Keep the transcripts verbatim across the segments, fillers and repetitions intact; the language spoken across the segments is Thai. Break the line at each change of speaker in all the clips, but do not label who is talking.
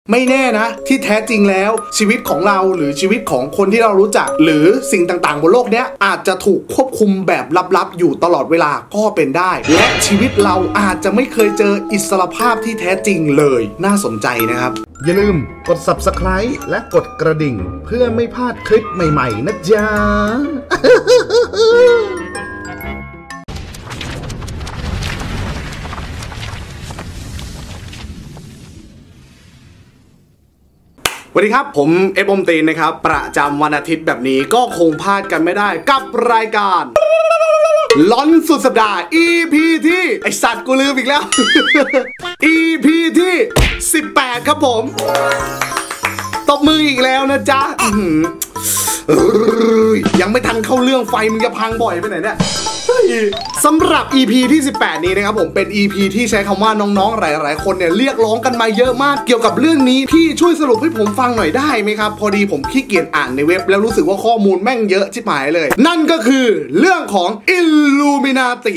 ไม่แน่นะที่แท้จริงแล้วชีวิตของเราหรือชีวิตของคนที่เรารู้จักหรือสิ่งต่างๆบนโลกนี้อาจจะถูกควบคุมแบบลับๆอยู่ตลอดเวลาก็เป็นได้และชีวิตเราอาจจะไม่เคยเจออิสรภาพที่แท้จริงเลยน่าสนใจนะครับอย่าลืมกด ซับสไครบ์ และกดกระดิ่งเพื่อไม่พลาดคลิปใหม่ๆนะจ๊ะ สวัสดีครับผมเอฟอมตีนนะครับประจำวันอาทิตย์แบบนี้ก็คงพลาดกันไม่ได้กับรายการล้อนสุดสัปดาห์ อี พี ที่ไอสัตว์กูลืมอีกแล้ว อี พี ที่สิบแปดครับผมตบมืออีกแล้วนะจ๊ะยังไม่ทันเข้าเรื่องไฟมึงจะพังบ่อยไปไหนเนี่ยสำหรับ อี พี ที่สิบแปดนี้นะครับผมเป็น อี พี ที่ใช้คำว่าน้องๆหลายๆคนเนี่ยเรียกร้องกันมาเยอะมากเกี่ยวกับเรื่องนี้พี่ช่วยสรุปให้ผมฟังหน่อยได้ไหมครับพอดีผมขี้เกียจอ่านในเว็บแล้วรู้สึกว่าข้อมูลแม่งเยอะชิบหายเลยนั่นก็คือเรื่องของ Illuminati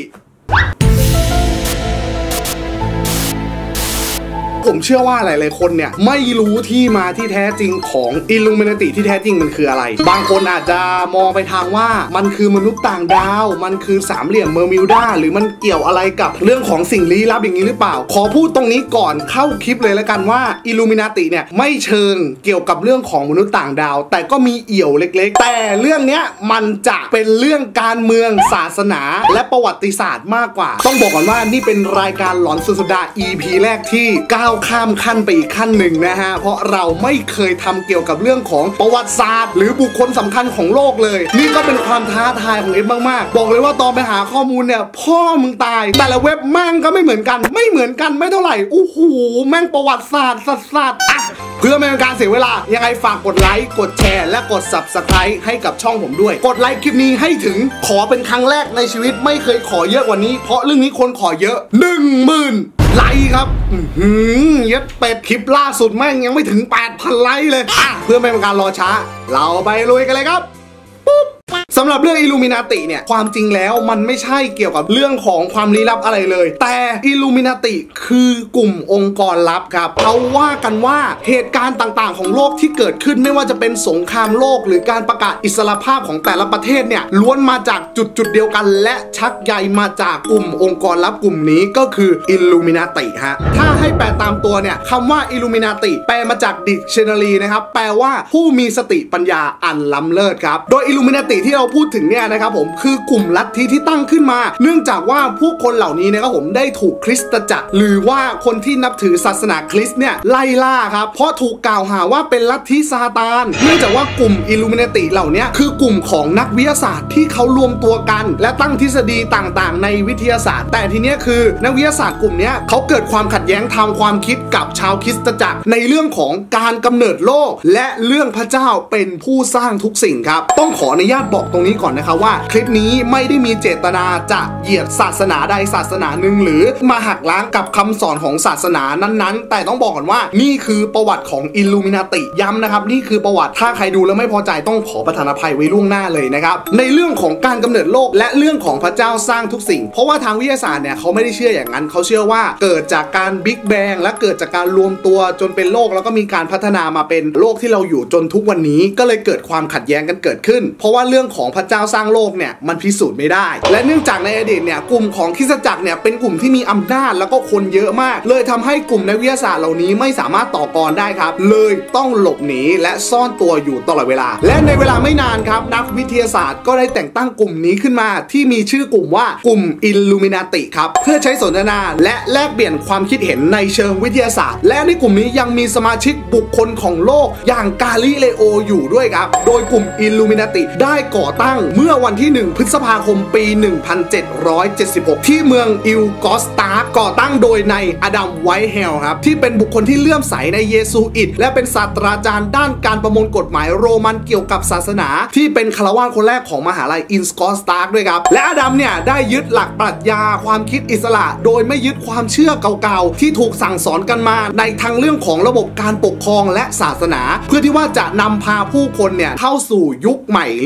ผมเชื่อว่าหลายๆคนเนี่ยไม่รู้ที่มาที่แท้จริงของ Illuminati ที่แท้จริงมันคืออะไรบางคนอาจจะมองไปทางว่ามันคือมนุษย์ต่างดาวมันคือสามเหลี่ยมเมอร์มิวดาหรือมันเกี่ยวอะไรกับเรื่องของสิ่งลี้ลับอย่างนี้หรือเปล่าขอพูดตรงนี้ก่อนเข้าคลิปเลยแล้วกันว่า Illuminati เนี่ยไม่เชิงเกี่ยวกับเรื่องของมนุษย์ต่างดาวแต่ก็มีเอี่ยวเล็กๆแต่เรื่องเนี้ยมันจะเป็นเรื่องการเมืองศาสนาและประวัติศาสตร์มากกว่าต้องบอกก่อนว่านี่เป็นรายการหลอนสุดสัปดาห์ อี พี แรกที่ก้าวข้ามขั้นไปอีกขั้นหนึ่งนะฮะเพราะเราไม่เคยทำเกี่ยวกับเรื่องของประวัติศาสตร์หรือบุคคลสำคัญของโลกเลยนี่ก็เป็นความท้าทายของเอฟมากๆบอกเลยว่าตอนไปหาข้อมูลเนี่ยพ่อมึงตายแต่ละเว็บแม่งก็ไม่เหมือนกันไม่เหมือนกันไม่เท่าไหร่โอ้โหแม่งประวัติศาสตร์สัสๆอ่ะเพื่อไม่เป็นการเสียเวลายังไงฝากกดไลค์กดแชร์และกด ซับสไครบ์ ให้กับช่องผมด้วยกดไลค์คลิปนี้ให้ถึงขอเป็นครั้งแรกในชีวิตไม่เคยขอเยอะกว่านี้เพราะเรื่องนี้คนขอเยอะ หนึ่งหมื่นไลค์ครับอือยัดเป็ดคลิปล่าสุดแม่งยังไม่ถึง แปดพัน ไลค์เลยอ่ะเพื่อไม่เป็นการรอช้าเราไปลุยกันเลยครับปุ๊บสำหรับเรื่อง Illuminati เนี่ยความจริงแล้วมันไม่ใช่เกี่ยวกับเรื่องของความลี้ลับอะไรเลยแต่ Illuminati คือกลุ่มองค์กรลับครับเขาว่ากันว่าเหตุการณ์ต่างๆของโลกที่เกิดขึ้นไม่ว่าจะเป็นสงครามโลกหรือการประกาศอิสรภาพของแต่ละประเทศเนี่ยล้วนมาจากจุดจุดเดียวกันและชักใยมาจากกลุ่มองค์กรลับกลุ่มนี้ก็คือ Illuminati ฮะถ้าให้แปลตามตัวเนี่ยคำว่า Illuminati แปลมาจาก Dictionary นะครับแปลว่าผู้มีสติปัญญาอันล้ำเลิศครับโดย Illuminati ที่เราพูดถึงเนี่ยนะครับผมคือกลุ่มลัทธิที่ตั้งขึ้นมาเนื่องจากว่าผู้คนเหล่านี้นะครับผมได้ถูกคริสตจักรหรือว่าคนที่นับถือศาสนาคริสต์เนี่ยไล่ล่าครับเพราะถูกกล่าวหาว่าเป็นลัทธิซาตานเนื่องจากว่ากลุ่ม Illuminati เหล่านี้คือกลุ่มของนักวิทยาศาสตร์ที่เขารวมตัวกันและตั้งทฤษฎีต่างๆในวิทยาศาสตร์แต่ทีเนี้ยคือนักวิทยาศาสตร์กลุ่มนี้เขาเกิดความขัดแย้งทางความคิดกับชาวคริสตจักรในเรื่องของการกำเนิดโลกและเรื่องพระเจ้าเป็นผู้สร้างทุกสิ่งครับต้องขออนุญาตบอกตรงนี้ก่อนนะครับว่าคลิปนี้ไม่ได้มีเจตนาจะเหยียดศาสนาใดศาสนาหนึ่งหรือมาหักล้างกับคำสอนของศาสนานั้นๆแต่ต้องบอกก่อนว่านี่คือประวัติของ Illuminati ย้ำนะครับนี่คือประวัติถ้าใครดูแล้วไม่พอใจต้องขอประทานอภัยไว้ล่วงหน้าเลยนะครับในเรื่องของการกำเนิดโลกและเรื่องของพระเจ้าสร้างทุกสิ่งเพราะว่าทางวิทยาศาสตร์เนี่ยเขาไม่ได้เชื่ออย่างนั้นเขาเชื่อว่าเกิดจากการบิ๊กแบงและเกิดจากการรวมตัวจนเป็นโลกแล้วก็มีการพัฒนามาเป็นโลกที่เราอยู่จนทุกวันนี้ก็เลยเกิดความขัดแย้งกันเกิดขึ้นเพราะว่าเรื่องของพระเจ้าสร้างโลกเนี่ยมันพิสูจน์ไม่ได้และเนื่องจากในอดีตเนี่ยกลุ่มของคริสตจักรเนี่ยเป็นกลุ่มที่มีอำนาจแล้วก็คนเยอะมากเลยทำให้กลุ่มนักวิทยาศาสตร์เหล่านี้ไม่สามารถต่อกรได้ครับเลยต้องหลบหนีและซ่อนตัวอยู่ตลอดเวลาและในเวลาไม่นานครับนักวิทยาศาสตร์ก็ได้แต่งตั้งกลุ่มนี้ขึ้นมาที่มีชื่อกลุ่มว่ากลุ่ม Illuminati ครับเพื่อใช้สนทนาและแลกเปลี่ยนความคิดเห็นในเชิงวิทยาศาสตร์และในกลุ่มนี้ยังมีสมาชิกบุคคลของโลกอย่างกาลิเลโออยู่ด้วยครับโดยกลุ่ม Illuminati ได้ก่อตั้งเมื่อวันที่หนึ่งพฤษภาคมปี หนึ่งพันเจ็ดร้อยเจ็ดสิบหก ที่เมืองอิลกอสตาร์ก่อตั้งโดยนายอดัมไวท์เฮลครับที่เป็นบุคคลที่เลื่อมใสในเยซูอิตและเป็นศาสตราจารย์ด้านการประมวลกฎหมายโรมันเกี่ยวกับศาสนาที่เป็นคารวาสคนแรกของมหาลัยอิลกอสตาร์ด้วยครับและอดัมเนี่ยได้ยึดหลักปรัชญาความคิดอิสระโดยไม่ยึดความเชื่อเก่าๆที่ถูกสั่งสอนกันมาในทางเรื่องของระบบการปกครองและศาสนาเพื่อที่ว่าจะนำพาผู้คนเนี่ยเข้าสู่ยุคใหม่หรือว่า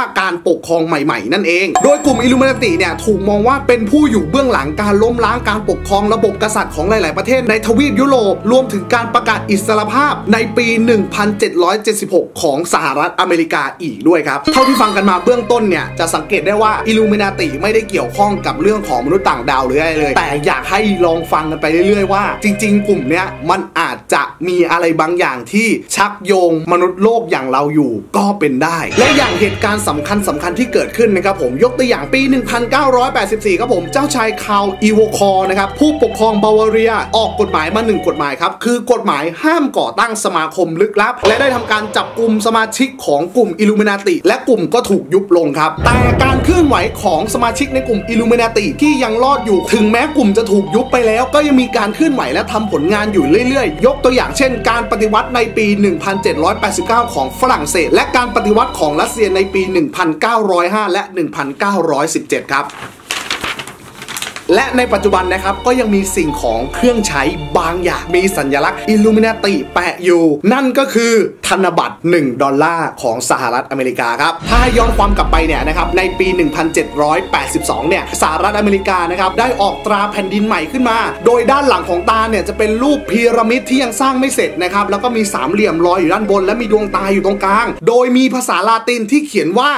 การปกครองใหม่ๆนั่นเองโดยกลุ่มอิลลูมินาติเนี่ยถูกมองว่าเป็นผู้อยู่เบื้องหลังการล้มล้างการปกครองระบบกษัตริย์ของหลายๆประเทศในทวีปยุโรปรวมถึงการประกาศอิสรภาพในปี หนึ่งพันเจ็ดร้อยเจ็ดสิบหก ของสหรัฐอเมริกาอีกด้วยครับเท่าที่ฟังกันมาเบื้องต้นเนี่ยจะสังเกตได้ว่าอิลลูมินาติไม่ได้เกี่ยวข้องกับเรื่องของมนุษย์ต่างดาวหรืออะไรเลยแต่อยากให้ลองฟังกันไปเรื่อยๆว่าจริงๆกลุ่มเนี้ยมันอาจจะมีอะไรบางอย่างที่ชักโยงมนุษย์โลกอย่างเราอยู่ก็เป็นได้และอย่างเหตุการณ์สำคัญสำคัญที่เกิดขึ้นนะครับผมยกตัวอย่างปี หนึ่งพันเก้าร้อยแปดสิบสี่ ครับผมเจ้าชายคาร์ลอีโวคอร์นะครับผู้ปกครองบาวาเรียออกกฎหมายมาหนึ่งกฎหมายครับคือกฎหมายห้ามก่อตั้งสมาคมลึกลับและได้ทำการจับกลุ่มสมาชิกของกลุ่มอิลลูมินาติและกลุ่มก็ถูกยุบลงครับแต่การเคลื่อนไหวของสมาชิกในกลุ่มอิลลูมินาติที่ยังรอดอยู่ถึงแม้กลุ่มจะถูกยุบไปแล้วก็ยังมีการเคลื่อนไหวและทำผลงานอยู่เรื่อยๆยกตัวอย่างเช่นการปฏิวัติในปี หนึ่งพันเจ็ดร้อยแปดสิบเก้า ของฝรั่งเศสและการปฏิวัติของรัสเซียในปี หนึ่งพันเก้าร้อยห้า และ หนึ่งพันเก้าร้อยสิบเจ็ด ครับและในปัจจุบันนะครับก็ยังมีสิ่งของเครื่องใช้บางอย่างมีสัญลักษณ์อิลลูมินาติแปะอยู่นั่นก็คือธนบัตรหนึ่งดอลลาร์ของสหรัฐอเมริกาครับถ้าย้อนความกลับไปเนี่ยนะครับในปี หนึ่งพันเจ็ดร้อยแปดสิบสอง เนี่ยสหรัฐอเมริกานะครับได้ออกตราแผ่นดินใหม่ขึ้นมาโดยด้านหลังของตาเนี่ยจะเป็นรูปพีระมิดที่ยังสร้างไม่เสร็จนะครับแล้วก็มีสามเหลี่ยมลอยอยู่ด้านบนและมีดวงตาอยู่ตรงกลางโดยมีภาษาลาตินที่เขียนว่า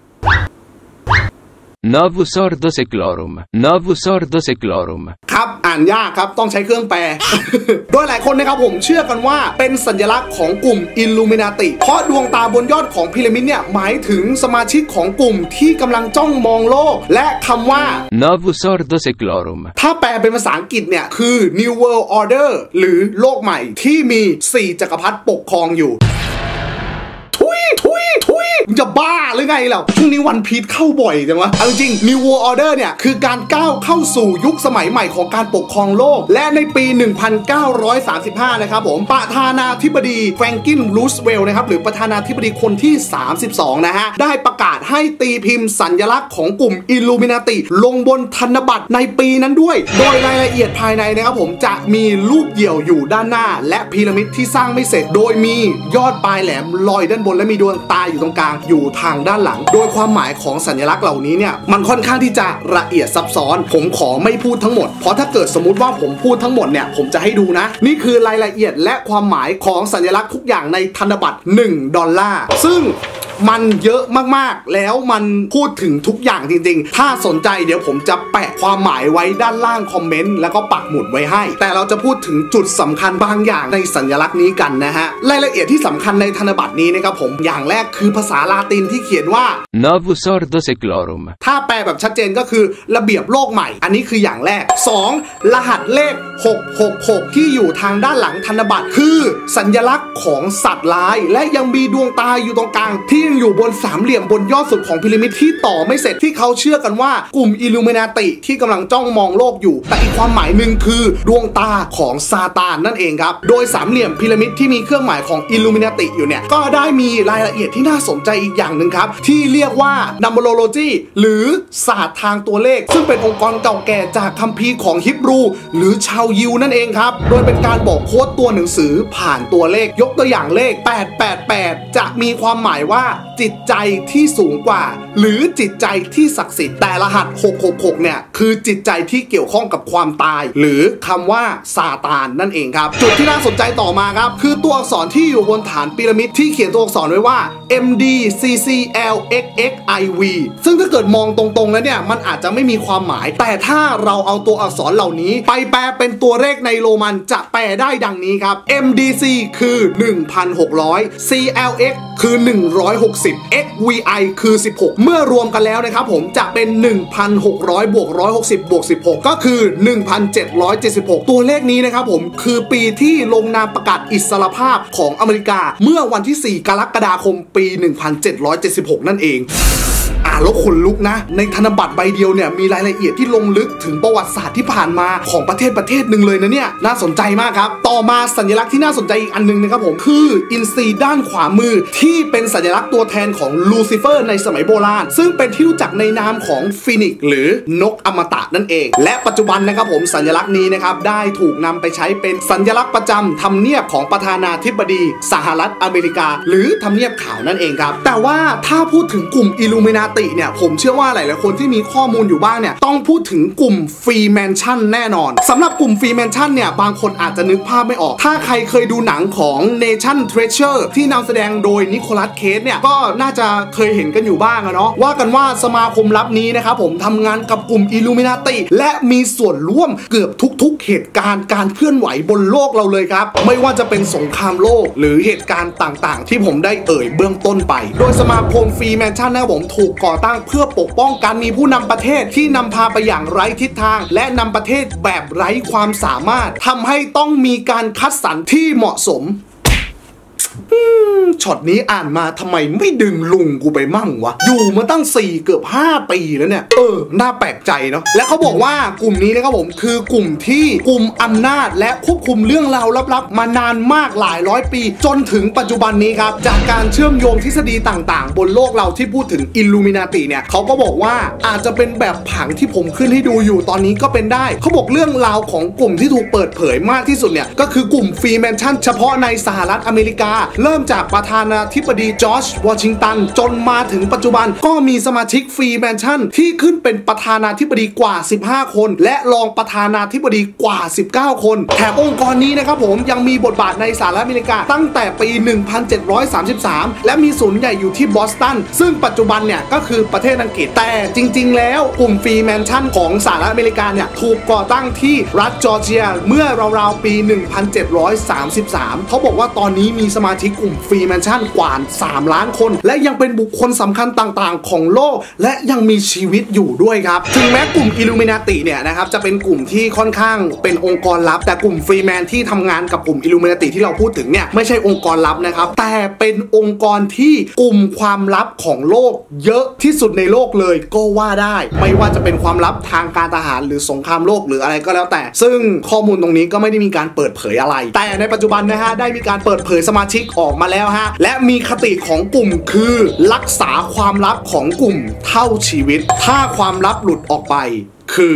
Novus Ordo Seclorum Novus Ordo Seclorum
ครับอ่านยากครับต้องใช้เครื่องแปล โดยหลายคนนะครับผมเชื่อกันว่าเป็นสัญลักษณ์ของกลุ่มอิลลูมินาติเพราะดวงตาบนยอดของพีระมิดเนี่ยหมายถึงสมาชิกของกลุ่มที่กำลังจ้องมองโลกและคำว่า
Novus Ordo Seclorum
ถ้าแปลเป็นภาษาอังกฤษเนี่ยคือ New World Order หรือโลกใหม่ที่มีสี่จักรพรรดิปกครองอยู่ทุยทุยทุยจะบ้าหรือไงล่ะช่วงนี้วันพีชเข้าบ่อยจังวะเอาจริง New World Order เนี่ยคือการก้าวเข้าสู่ยุคสมัยใหม่ของการปกครองโลกและในปี หนึ่งพันเก้าร้อยสามสิบห้า นะครับผมประธานาธิบดีแฟรงกิน รูสเวลล์นะครับหรือประธานาธิบดีคนที่สามสิบสองนะฮะได้ประกาศให้ตีพิมพ์สัญลักษณ์ของกลุ่มอิลลูมินาติลงบนธนบัตรในปีนั้นด้วยโดยรายละเอียดภายในนะครับผมจะมีรูปเดี่ยวอยู่ด้านหน้าและพีระมิดที่สร้างไม่เสร็จโดยมียอดปลายแหลมลอยด้านบนและมีดวงตาอยู่ตรงกลางอยู่ทางด้านหลังโดยความหมายของสัญลักษณ์เหล่านี้เนี่ยมันค่อนข้างที่จะละเอียดซับซ้อนผมขอไม่พูดทั้งหมดเพราะถ้าเกิดสมมุติว่าผมพูดทั้งหมดเนี่ยผมจะให้ดูนะนี่คือรายละเอียดและความหมายของสัญลักษณ์ทุกอย่างในธนบัตรหนึ่งดอลลาร์ซึ่งมันเยอะมากๆแล้วมันพูดถึงทุกอย่างจริงๆถ้าสนใจเดี๋ยวผมจะแปะความหมายไว้ด้านล่างคอมเมนต์แล้วก็ปักหมุดไว้ให้แต่เราจะพูดถึงจุดสำคัญบางอย่างในสัญลักษณ์นี้กันนะฮะรายละเอียดที่สำคัญในธนบัตรนี้นะครับผมอย่างแรกคือภาษาลาตินที่เขียนว่า
Novus Ordo Seclorum
ถ้าแปลแบบชัดเจนก็คือระเบียบโลกใหม่อันนี้คืออย่างแรกสองรหัสเลขหกหกหกที่อยู่ทางด้านหลังธนบัตรคือสัญลักษณ์ของสัตว์ร้ายและยังมีดวงตาอยู่ตรงกลางที่อยู่บนสามเหลี่ยมบนยอดสุดของพีระมิดที่ต่อไม่เสร็จที่เขาเชื่อกันว่ากลุ่มอิลลูมินาติที่กำลังจ้องมองโลกอยู่แต่อีกความหมายหนึ่งคือดวงตาของซาตานนั่นเองครับโดยสามเหลี่ยมพีระมิดที่มีเครื่องหมายของอิลลูมินาติอยู่เนี่ยก็ได้มีรายละเอียดที่น่าสนใจอีกอย่างหนึ่งครับที่เรียกว่า Numerology หรือศาสตร์ทางตัวเลขซึ่งเป็นองค์กรเก่าแก่จากคัมภีร์ของฮิบรูหรือชาวยิวนั่นเองครับโดยเป็นการบอกโค้ดตัวหนังสือผ่านตัวเลขยกตัวอย่างเลขแปดแปดแปดจะมีความหมายว่าจิตใจที่สูงกว่าหรือจิตใจที่ศักดิ์สิทธิ์แต่รหัสหกหกหกเนี่ยคือจิตใจที่เกี่ยวข้องกับความตายหรือคำว่าซาตานนั่นเองครับจุดที่น่าสนใจต่อมาครับคือตัวอักษรที่อยู่บนฐานพีระมิดที่เขียนตัวอักษรไว้ว่า เอ็ม ดี ซี ซี แอล เอ็กซ์ เอ็กซ์ ไอ วี ซึ่งถ้าเกิดมองตรงๆแล้วเนี่ยมันอาจจะไม่มีความหมายแต่ถ้าเราเอาตัวอักษรเหล่านี้ไปแปลเป็นตัวเลขในโรมันจะแปลได้ดังนี้ครับ เอ็ม ดี ซี คือ หนึ่งพันหกร้อย ซี แอล เอ็กซ์ คือหนึ่งร้อยหกสิบ เอ็กซ์ วี ไอ คือสิบหกเมื่อรวมกันแล้วนะครับผมจะเป็น หนึ่งพันหกร้อย บวก หนึ่งร้อยหกสิบ บวก สิบหกก็คือ หนึ่งพันเจ็ดร้อยเจ็ดสิบหก ตัวเลขนี้นะครับผมคือปีที่ลงนามประกาศอิสรภาพของอเมริกาเมื่อวันที่สี่กรกฎาคมปี หนึ่งพันเจ็ดร้อยเจ็ดสิบหก นั่นเองอะานแล้วขนลุกนะในธนบัตรใบเดียวเนี่ยมีรายละเอียดที่ลงลึกถึงประวัติศาสตร์ที่ผ่านมาของประเทศประเทศหนึ่งเลยนะเนี่ยน่าสนใจมากครับต่อมาสัญลักษณ์ที่น่าสนใจอีกอันนึงนะครับผมคืออินทรีด้านขวามือที่เป็นสัญลักษณ์ตัวแทนของลูซิเฟอร์ในสมัยโบราณซึ่งเป็นที่รู้จักในนามของฟีนิกซ์หรือนกอมตะนั่นเองและปัจจุบันนะครับผมสัญลักษณ์นี้นะครับได้ถูกนำไปใช้เป็นสัญลักษณ์ประจำทำเนียบของประธานาธิบดีสหรัฐอเมริกาหรือทำเนียบขาวนั่นเองครับแต่ว่าถ้าพูดถึงกลุ่มอิลูมินาติเนี่ยผมเชื่อว่าหลายๆคนที่มีข้อมูลอยู่บ้างเนี่ยต้องพูดถึงกลุ่มฟรีแมนชั่นแน่นอนสำหรับกลุ่มฟรีแมนชั่นเนี่ยบางคนอาจจะนึกภาพไม่ออกถ้าใครเคยดูหนังของ Nation Treasure ที่นำแสดงโดยนิโคลัสเคจเนี่ยก็น่าจะเคยเห็นกันอยู่บ้างอะเนาะว่ากันว่าสมาคมลับนี้นะครับผมทำงานกับกลุ่มอิลูมินาติและมีส่วนร่วมเกือบทุกๆเหตุการณ์การเคลื่อนไหวบนโลกเราเลยครับไม่ว่าจะเป็นสงครามโลกหรือเหตุการณ์ต่างๆที่ผมได้เอ่ยเบื้องต้นไปโดยสมาคมฟรีแมนชั่นนะครับผมถูกก่อตั้งเพื่อปกป้องการมีผู้นำประเทศที่นำพาไปอย่างไร้ทิศทางและนำประเทศแบบไร้ความสามารถทำให้ต้องมีการคัดสรรที่เหมาะสมช็อตนี้อ่านมาทำไมไม่ดึงลุงกูไปมั่งวะอยู่มาตั้งสี่เกือบห้าปีแล้วเนี่ยเออน่าแปลกใจเนาะและเขาบอกว่ากลุ่มนี้นะครับผมคือกลุ่มที่กลุ่มอำนาจและควบคุมเรื่องราวลับๆมานานมากหลายร้อยปีจนถึงปัจจุบันนี้ครับจากการเชื่อมโยงทฤษฎีต่างๆบนโลกเราที่พูดถึงอิลลูมินาติเนี่ยเขาก็บอกว่าอาจจะเป็นแบบผังที่ผมขึ้นให้ดูอยู่ตอนนี้ก็เป็นได้เขาบอกเรื่องราวของกลุ่มที่ถูกเปิดเผยมากที่สุดเนี่ยก็คือกลุ่มฟรีแมนชั่นเฉพาะในสหรัฐอเมริกาเริ่มจากประธานาธิบดีจอร์จวอชิงตันจนมาถึงปัจจุบันก็มีสมาชิกฟรีแมนชั่นที่ขึ้นเป็นประธานาธิบดีกว่าสิบห้าคนและรองประธานาธิบดีกว่าสิบเก้าคนแถมองค์กรนี้นะครับผมยังมีบทบาทในสหรัฐอเมริกาตั้งแต่ปีหนึ่งพันเจ็ดร้อยสามสิบสามและมีศูนย์ใหญ่อยู่ที่บอสตันซึ่งปัจจุบันเนี่ยก็คือประเทศอังกฤษแต่จริงๆแล้วกลุ่มฟรีแมนชั่นของสหรัฐอเมริกาเนี่ยถูกก่อตั้งที่รัฐจอร์เจียเมื่อราวๆปีหนึ่งพันเจ็ดร้อยสามสิบสามเขาบอกว่าตอนนี้มีสมาชิกกลุ่มฟรีแมนชั่นกว่าสามล้านคนและยังเป็นบุคคลสำคัญต่างๆของโลกและยังมีชีวิตอยู่ด้วยครับถึงแม้กลุ่มอิลูมินาติเนี่ยนะครับจะเป็นกลุ่มที่ค่อนข้างเป็นองค์กรลับแต่กลุ่มฟรีแมนที่ทำงานกับกลุ่มอิลูมินาติที่เราพูดถึงเนี่ยไม่ใช่องค์กรลับนะครับแต่เป็นองค์กรที่กลุ่มความลับของโลกเยอะที่สุดในโลกเลยก็ว่าได้ไม่ว่าจะเป็นความลับทางการทหารหรือสงครามโลกหรืออะไรก็แล้วแต่ซึ่งข้อมูลตรงนี้ก็ไม่ได้มีการเปิดเผยอะไรแต่ในปัจจุบันนะฮะได้มีการเปิดเผยสมาชิกออกมาแล้วฮะและมีคติของกลุ่มคือรักษาความลับของกลุ่มเท่าชีวิตถ้าความลับหลุดออกไปคือ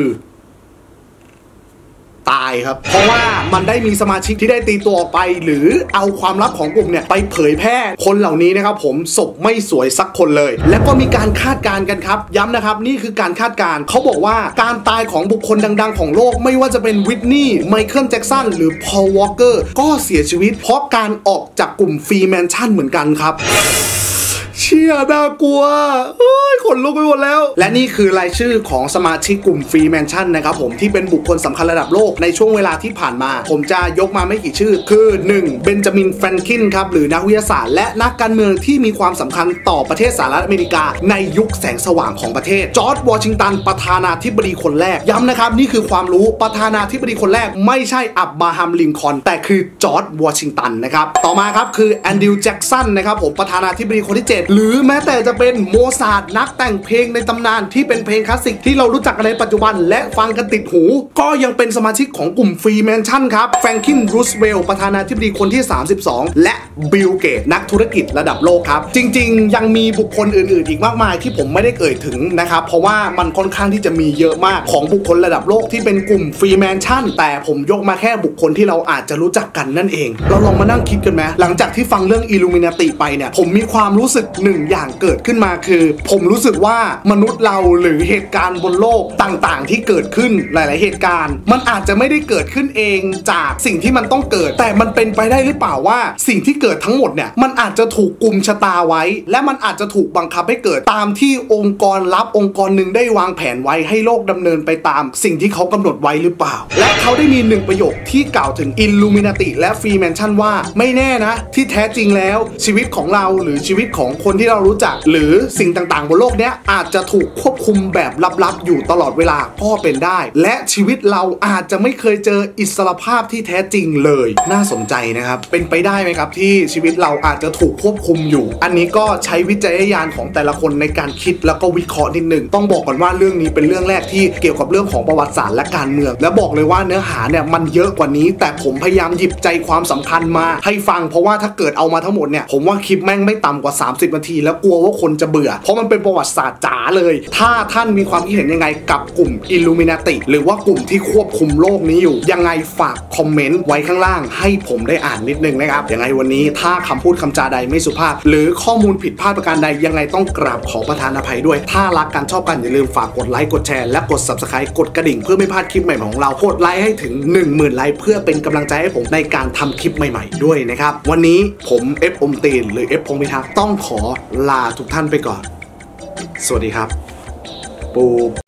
ตายครับเพราะว่ามันได้มีสมาชิกที่ได้ตีตัวออกไปหรือเอาความลับของกลุ่มเนี่ยไปเผยแพร่คนเหล่านี้นะครับผมศพไม่สวยสักคนเลยและก็มีการคาดการณ์กันครับย้ำนะครับนี่คือการคาดการณ์เขาบอกว่าการตายของบุคคลดังๆของโลกไม่ว่าจะเป็นวิทนีย์ไมเคิลแจ็กสันหรือพอลวอลเกอร์ก็เสียชีวิตเพราะการออกจากกลุ่มฟรีแมนชั่นเหมือนกันครับเชี่ยน่ากลัวเอ้ยขนลุกไปหมดแล้วและนี่คือรายชื่อของสมาชิกกลุ่มฟรีแมนชั่นนะครับผมที่เป็นบุคคลสำคัญระดับโลกในช่วงเวลาที่ผ่านมาผมจะยกมาไม่กี่ชื่อคือหนึ่งเบนจามินแฟรงคลินครับหรือนักวิทยาศาสตร์และนักการเมืองที่มีความสำคัญต่อประเทศสหรัฐอเมริกาในยุคแสงสว่างของประเทศจอร์จวอชิงตันประธานาธิบดีคนแรกย้ำนะครับนี่คือความรู้ประธานาธิบดีคนแรกไม่ใช่อับบราฮัมลิงคอล์นแต่คือจอร์จวอชิงตันนะครับต่อมาครับคือแอนดริวแจ็กสันนะครับผมประธานาธิบดีคนที่เจ็ดหรือแม้แต่จะเป็นโมซาร์ทนักแต่งเพลงในตำนานที่เป็นเพลงคลาสสิกที่เรารู้จักกันในปัจจุบันและฟังกันติดหูก็ยังเป็นสมาชิกของกลุ่มฟรีแมนชั่นครับแฟรงคลินรูสเวลล์ประธานาธิบดีคนที่สามสิบสองและบิลเกตนักธุรกิจระดับโลกครับจริงๆยังมีบุคคลอื่นๆอีกมากมายที่ผมไม่ได้เอ่ยถึงนะครับเพราะว่ามันค่อนข้างที่จะมีเยอะมากของบุคคลระดับโลกที่เป็นกลุ่มฟรีแมนชั่นแต่ผมยกมาแค่บุคคลที่เราอาจจะรู้จักกันนั่นเองเราลองมานั่งคิดกันไหมหลังจากที่ฟังเรื่องอิลูมินาติไปเนี่ยผมมีความรู้สึกหนึ่งอย่างเกิดขึ้นมาคือผมรู้สึกว่ามนุษย์เราหรือเหตุการณ์บนโลกต่างๆที่เกิดขึ้นหลายๆเหตุการณ์มันอาจจะไม่ได้เกิดขึ้นเองจากสิ่งที่มันต้องเกิดแต่มันเป็นไปได้หรือเปล่าว่าสิ่งที่เกิดทั้งหมดเนี่ยมันอาจจะถูกกุมชะตาไว้และมันอาจจะถูกบังคับให้เกิดตามที่องค์กรลับองค์กรหนึ่งได้วางแผนไว้ให้โลกดำเนินไปตามสิ่งที่เขากำหนดไว้หรือเปล่าและเขาได้มีหนึ่งประโยคที่กล่าวถึงอิลลูมินาติและฟรีแมนชั่นว่าไม่แน่นะที่แท้จริงแล้วชีวิตของเราหรือชีวิตของคคนที่เรารู้จักหรือสิ่งต่างๆบนโลกนี้อาจจะถูกควบคุมแบบลับๆอยู่ตลอดเวลาก็เป็นได้และชีวิตเราอาจจะไม่เคยเจออิสรภาพที่แท้จริงเลยน่าสนใจนะครับเป็นไปได้ไหมครับที่ชีวิตเราอาจจะถูกควบคุมอยู่อันนี้ก็ใช้วิจารณญาณของแต่ละคนในการคิดแล้วก็วิเคราะห์นิดหนึ่งต้องบอกก่อนว่าเรื่องนี้เป็นเรื่องแรกที่เกี่ยวกับเรื่องของประวัติศาสตร์และการเมืองและบอกเลยว่าเนื้อหาเนี่ยมันเยอะกว่านี้แต่ผมพยายามหยิบใจความสำคัญมาให้ฟังเพราะว่าถ้าเกิดเอามาทั้งหมดเนี่ยผมว่าคลิปแม่งไม่ต่ำกว่าสามสิบนาทีแล้วกลัวว่าคนจะเบื่อเพราะมันเป็นประวัติศาสตร์จ๋าเลยถ้าท่านมีความคิดเห็นยังไงกับกลุ่ม Illuminati หรือว่ากลุ่มที่ควบคุมโลกนี้อยู่ยังไงฝากคอมเมนต์ไว้ข้างล่างให้ผมได้อ่านนิดนึงนะครับยังไงวันนี้ถ้าคำพูดคำจาใดไม่สุภาพหรือข้อมูลผิดพลาดประการใดยังไงต้องกราบขอประทานอภัยด้วยถ้ารักกันชอบกันอย่าลืมฝากกดไลค์กดแชร์และกด Subscribe กดกระดิ่งเพื่อไม่พลาดคลิปใหม่ๆของเรากดไลค์ให้ถึง หนึ่งหมื่น ไลค์เพื่อเป็นกำลังใจให้ผมในการทำคลิปใหม่ๆด้วยนะครับวันนี้ผมเอฟอมตีนหรือเอฟพงษ์พิทักษ์ต้องขอลาทุกท่านไปก่อนสวัสดีครับปู